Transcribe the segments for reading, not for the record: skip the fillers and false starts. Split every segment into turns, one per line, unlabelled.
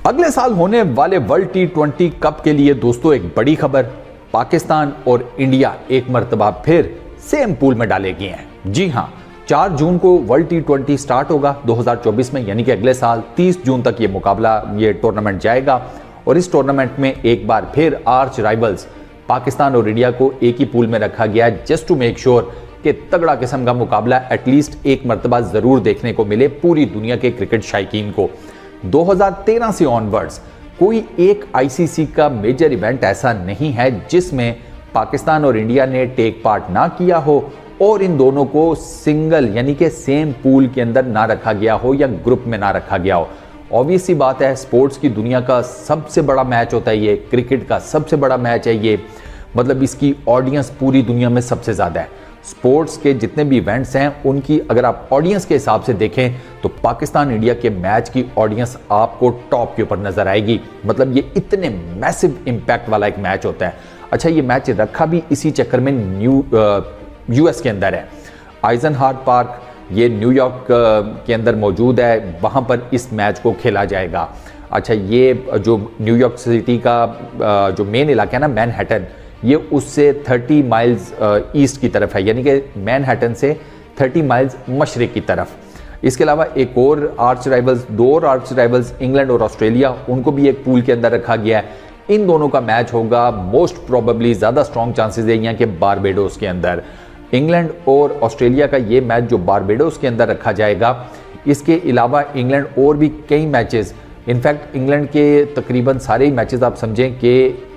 अगले साल होने वाले वर्ल्ड T20 कप के लिए दोस्तों एक बड़ी खबर, पाकिस्तान और इंडिया एक मर्तबा फिर सेम पूल में डाले गए हैं। जी हां, 4 जून को वर्ल्ड T20 स्टार्ट होगा 2024 में, यानी कि अगले साल 30 जून तक ये टूर्नामेंट जाएगा। और इस टूर्नामेंट में एक बार फिर आर्च राइवल्स पाकिस्तान और इंडिया को एक ही पूल में रखा गया है, जस्ट टू मेक श्योर कि तगड़ा किस्म का मुकाबला एटलीस्ट एक मर्तबा जरूर देखने को मिले पूरी दुनिया के क्रिकेट शायकीन को। 2013 से ऑनवर्ड्स कोई एक आईसीसी का मेजर इवेंट ऐसा नहीं है जिसमें पाकिस्तान और इंडिया ने टेक पार्ट ना किया हो और इन दोनों को सिंगल यानी कि सेम पूल के अंदर ना रखा गया हो या ग्रुप में ना रखा गया हो। ऑब्वियस सी बात है, स्पोर्ट्स की दुनिया का सबसे बड़ा मैच होता है ये, क्रिकेट का सबसे बड़ा मैच है ये, मतलब इसकी ऑडियंस पूरी दुनिया में सबसे ज़्यादा है। स्पोर्ट्स के जितने भी इवेंट्स हैं उनकी अगर आप ऑडियंस के हिसाब से देखें तो पाकिस्तान इंडिया के मैच की ऑडियंस आपको टॉप के ऊपर नजर आएगी। मतलब ये इतने मैसिव इम्पैक्ट वाला एक मैच होता है। अच्छा, ये मैच रखा भी इसी चक्कर में यूएस के अंदर है। आइजनहावर पार्क ये न्यूयॉर्क के अंदर मौजूद है, वहाँ पर इस मैच को खेला जाएगा। अच्छा, ये जो न्यूयॉर्क सिटी का जो मेन इलाका है ना मैनहट्टन, ये उससे 30 माइल्स ईस्ट की तरफ है, यानी कि मैनहट्टन से 30 माइल्स मशरिक की तरफ। इसके अलावा एक और दो और आर्च राइवल्स इंग्लैंड और ऑस्ट्रेलिया, उनको भी एक पूल के अंदर रखा गया है। इन दोनों का मैच होगा मोस्ट प्रोबेबली, ज़्यादा स्ट्रॉन्ग चांसेस है यहाँ के बारबेडोस के अंदर। इंग्लैंड और ऑस्ट्रेलिया का ये मैच जो बारबेडोस के अंदर रखा जाएगा। इसके अलावा इंग्लैंड और भी कई मैचेस, इनफैक्ट इंग्लैंड के तकरीबन सारे ही मैचेस आप समझें कि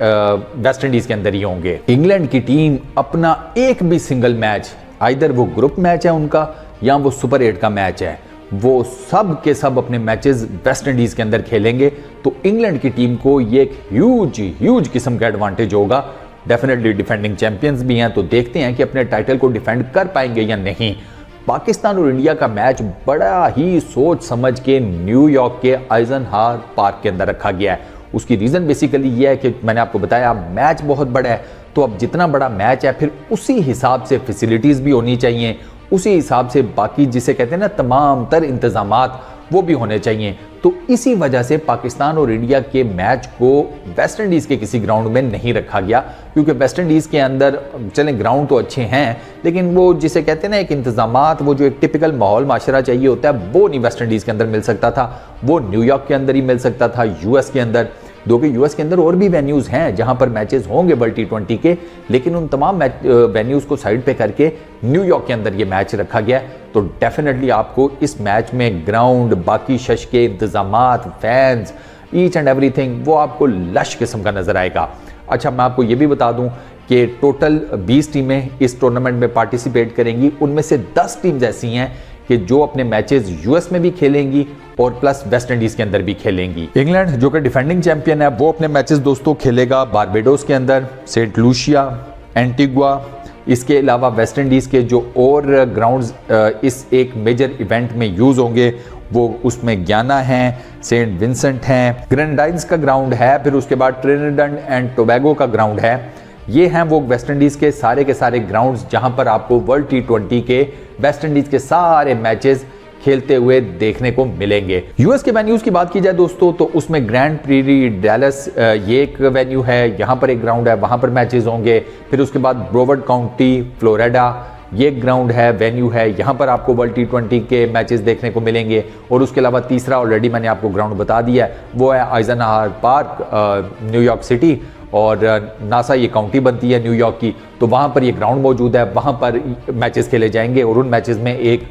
वेस्ट इंडीज़ के अंदर ही होंगे। इंग्लैंड की टीम अपना एक भी सिंगल मैच, आइदर वो ग्रुप मैच है उनका या वो सुपर 8 का मैच है, वो सब के सब अपने मैचेस वेस्ट इंडीज़ के अंदर खेलेंगे। तो इंग्लैंड की टीम को ये एक ह्यूज किस्म का एडवांटेज होगा। डेफिनेटली डिफेंडिंग चैंपियंस भी हैं, तो देखते हैं कि अपने टाइटल को डिफेंड कर पाएंगे या नहीं। पाकिस्तान और इंडिया का मैच बड़ा ही सोच समझ के न्यूयॉर्क के आइजनहावर पार्क के अंदर रखा गया है। उसकी रीज़न बेसिकली ये है कि मैंने आपको बताया मैच बहुत बड़ा है, तो अब जितना बड़ा मैच है फिर उसी हिसाब से फैसिलिटीज़ भी होनी चाहिए, उसी हिसाब से बाकी जिसे कहते हैं ना तमाम तर इंतजामात वो भी होने चाहिए। तो इसी वजह से पाकिस्तान और इंडिया के मैच को वेस्ट इंडीज़ के किसी ग्राउंड में नहीं रखा गया, क्योंकि वेस्ट इंडीज़ के अंदर चलें ग्राउंड तो अच्छे हैं, लेकिन वो जिसे कहते हैं ना एक इंतजामात, वो जो एक टिपिकल माहौल माशरा चाहिए होता है वो नहीं वेस्ट इंडीज़ के अंदर मिल सकता था, वो न्यूयॉर्क के अंदर ही मिल सकता था, यूएस के अंदर। दो कि यूएस के अंदर और भी वेन्यूज़ हैं जहां पर मैचेस होंगे वर्ल्ड T20 के, लेकिन उन तमाम वेन्यूज़ को साइड पे करके न्यूयॉर्क के अंदर ये मैच रखा गया। तो डेफिनेटली आपको इस मैच में ग्राउंड, बाकी शश के इंतजामात, फैंस, ईच एंड एवरीथिंग वो आपको लश किस्म का नजर आएगा। अच्छा, मैं आपको ये भी बता दूं कि टोटल 20 टीमें इस टूर्नामेंट में पार्टिसिपेट करेंगी। उनमें से 10 टीम्स ऐसी हैं कि जो अपने मैचेस यूएस में भी खेलेंगी और प्लस वेस्ट इंडीज के अंदर भी खेलेंगी। इंग्लैंड जो कि डिफेंडिंग चैंपियन है वो अपने मैचेस दोस्तों खेलेगा बारबेडोस के अंदर, सेंट लूसिया, एंटीगुआ। इसके अलावा वेस्ट इंडीज के जो और ग्राउंड्स इस एक मेजर इवेंट में यूज होंगे वो उसमें ग्याना है, सेंट विंसेंट हैं, ग्रेनेडाइंस का ग्राउंड है, फिर उसके बाद ट्रिनिडाद एंड टोबैगो का ग्राउंड है। ये हैं वो वेस्ट इंडीज़ के सारे ग्राउंड्स जहां पर आपको वर्ल्ड T20 के वेस्ट इंडीज़ के सारे मैचेस खेलते हुए देखने को मिलेंगे। यूएस के वेन्यूज़ की बात की जाए दोस्तों तो उसमें ग्रैंड प्रीरी, डैलस ये एक वेन्यू है, यहाँ पर एक ग्राउंड है, वहाँ पर मैचेस होंगे। फिर उसके बाद ब्रोवर्ड काउंटी, फ्लोरिडा, ये ग्राउंड है, वेन्यू है, यहाँ पर आपको वर्ल्ड T20 के मैचेस देखने को मिलेंगे। और उसके अलावा तीसरा ऑलरेडी मैंने आपको ग्राउंड बता दिया है, वो है आइजनहावर पार्क, न्यूयॉर्क सिटी, और नासा ये काउंटी बनती है न्यूयॉर्क की, तो वहाँ पर ये ग्राउंड मौजूद है, वहाँ पर मैचेस खेले जाएंगे। और उन मैचेस में एक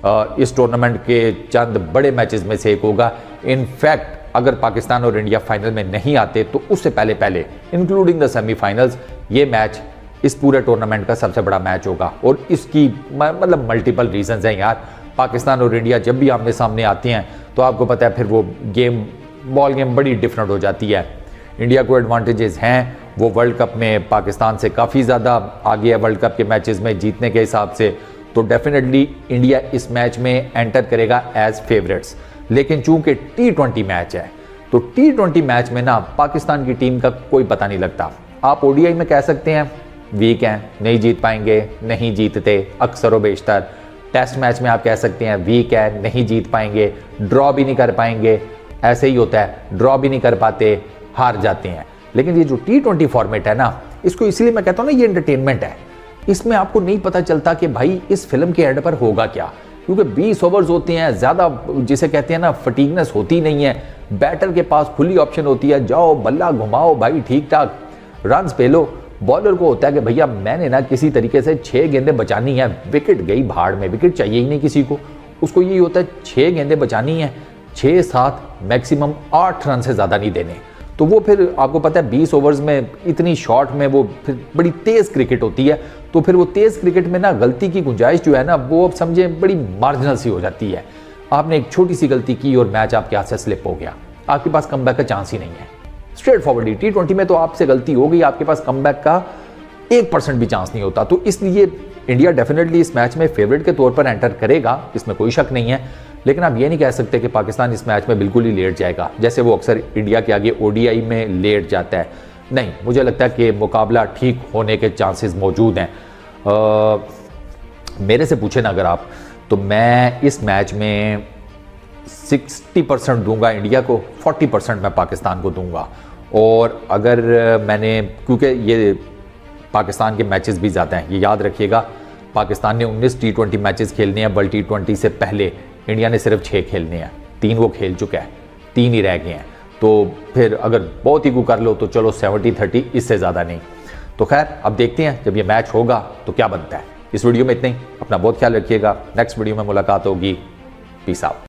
इस टूर्नामेंट के चंद बड़े मैचेस में से एक होगा। इनफैक्ट अगर पाकिस्तान और इंडिया फाइनल में नहीं आते तो उससे पहले इंक्लूडिंग द सेमीफाइनल्स ये मैच इस पूरे टूर्नामेंट का सबसे बड़ा मैच होगा। और इसकी मतलब मल्टीपल रीजंस हैं यार। पाकिस्तान और इंडिया जब भी आमने सामने आती हैं तो आपको पता है फिर वो बॉल गेम बड़ी डिफरेंट हो जाती है। इंडिया को एडवांटेजेस हैं, वो वर्ल्ड कप में पाकिस्तान से काफ़ी ज़्यादा आगे है वर्ल्ड कप के मैचेस में जीतने के हिसाब से, तो डेफिनेटली इंडिया इस मैच में एंटर करेगा एज फेवरेट्स। लेकिन चूंकि T20 मैच है तो T20 मैच में ना पाकिस्तान की टीम का कोई पता नहीं लगता। आप ओडीआई में कह सकते हैं वीक हैं, नहीं जीत पाएंगे, नहीं जीतते अक्सर व बेशतर। टेस्ट मैच में आप कह सकते हैं वीक है, नहीं जीत पाएंगे, ड्रॉ भी नहीं कर पाएंगे, ऐसे ही होता है, ड्रॉ भी नहीं कर पाते, हार जाते हैं। लेकिन ये जो T20 फॉर्मेट है ना, इसको इसलिए मैं कहता हूँ ना ये एंटरटेनमेंट है। इसमें आपको नहीं पता चलता कि भाई इस फिल्म के एंड पर होगा क्या, क्योंकि 20 ओवर्स होते हैं, ज़्यादा जिसे कहते हैं ना फटीगनेस होती नहीं है। बैटर के पास खुली ऑप्शन होती है, जाओ बल्ला घुमाओ भाई, ठीक ठाक रन्स पे लो। बॉलर को होता है कि भैया मैंने ना किसी तरीके से 6 गेंदें बचानी है, विकेट गई भाड़ में, विकेट चाहिए ही नहीं किसी को। उसको यही होता है 6 गेंदें बचानी है, 6-7 मैक्सिमम 8 रन से ज़्यादा नहीं देने। तो वो फिर आपको पता है 20 ओवर्स में इतनी शॉर्ट में वो फिर बड़ी तेज़ क्रिकेट होती है। तो फिर वो तेज़ क्रिकेट में ना गलती की गुंजाइश जो है ना, वो अब समझे बड़ी मार्जिनल सी हो जाती है। आपने एक छोटी सी गलती की और मैच आपके हाथ से स्लिप हो गया, आपके पास कमबैक का चांस ही नहीं है। स्ट्रेट फॉरवर्ड T20 में तो आपसे गलती हो गई, आपके पास कमबैक का 1% भी चांस नहीं होता। तो इसलिए इंडिया डेफिनेटली इस मैच में फेवरेट के तौर पर एंटर करेगा, इसमें कोई शक नहीं है। लेकिन आप ये नहीं कह सकते कि पाकिस्तान इस मैच में बिल्कुल ही लेट जाएगा, जैसे वो अक्सर इंडिया के आगे ODI में लेट जाता है। नहीं, मुझे लगता है कि मुकाबला ठीक होने के चांसेस मौजूद हैं। मेरे से पूछे ना अगर आप, तो मैं इस मैच में 60% दूंगा इंडिया को, 40% मैं पाकिस्तान को दूंगा। और अगर मैंने, क्योंकि ये पाकिस्तान के मैचेस भी ज़्यादा हैं, ये याद रखिएगा, पाकिस्तान ने 19 T20 मैचेस खेलने हैं वर्ल्ड T20 से पहले, इंडिया ने सिर्फ 6 खेलने हैं, 3 वो खेल चुका है, 3 ही रह गए हैं। तो फिर अगर बहुत ही कर लो तो चलो 70-30, इससे ज़्यादा नहीं। तो खैर अब देखते हैं जब ये मैच होगा तो क्या बनता है। इस वीडियो में इतना ही, अपना बहुत ख्याल रखिएगा, नेक्स्ट वीडियो में मुलाकात होगी, पीस आउट।